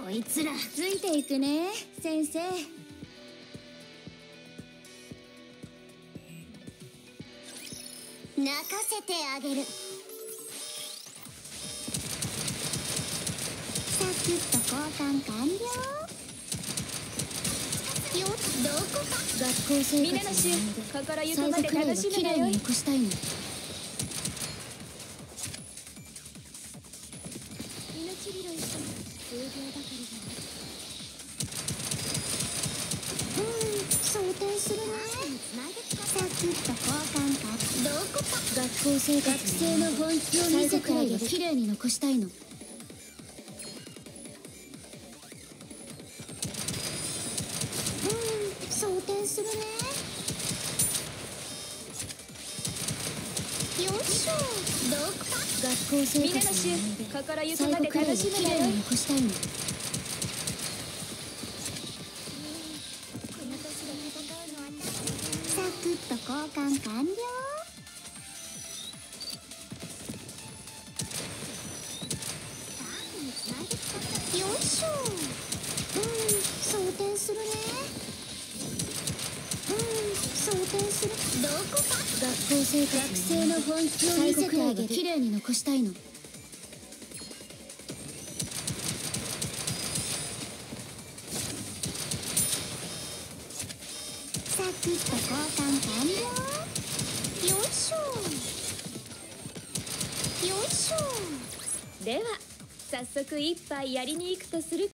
こいつらついていくね先生。 泣かせてあげる。サクッと交換完了。よっ、どこか。 学校生活皆の衆、心ゆくまで最後くらいは楽しむがよい。 綺麗に残したいの。 命拾いしても数秒ばかり装填するね。サクッと交換か。どこか。 学校生活学生の本気を見せ最後くらてあげる。 いは綺麗に残したいの。 装填するね。よいしょ。どこか。 学校生皆の衆、 活の思い出心ゆく最まで後くらいは楽しむがよい。 綺麗に残したいの。 この年で戦うのはサクッと交換完了。よいしょ。装填するね。装填する。どこか。 学校生活学生の本気を最見後くらいはせてあげる。 綺麗に残したいの。 サクッと交換完了。よいしょ。よいしょ。 では早速一杯やりに行くとする